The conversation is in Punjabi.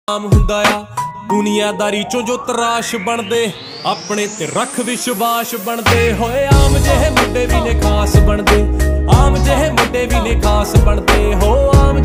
ਆਮ ਹੁੰਦਾ ਆ ਦੁਨੀਆਦਾਰੀ ਚੋਂ ਜੋ ਤਰਾਸ਼ ਬਣਦੇ ਆਪਣੇ ਤੇ ਰੱਖ ਵਿਸ਼ਵਾਸ ਬਣਦੇ ਹੋਏ ਆਮ ਜਿਹੇ ਮੁੰਡੇ ਵੀ ਨੇ ਖਾਸ ਬਣਦੇ ਆਮ ਜਿਹੇ ਮੁੰਡੇ ਵੀ ਨੇ ਖਾਸ ਬਣਦੇ ਹੋ ਆਮ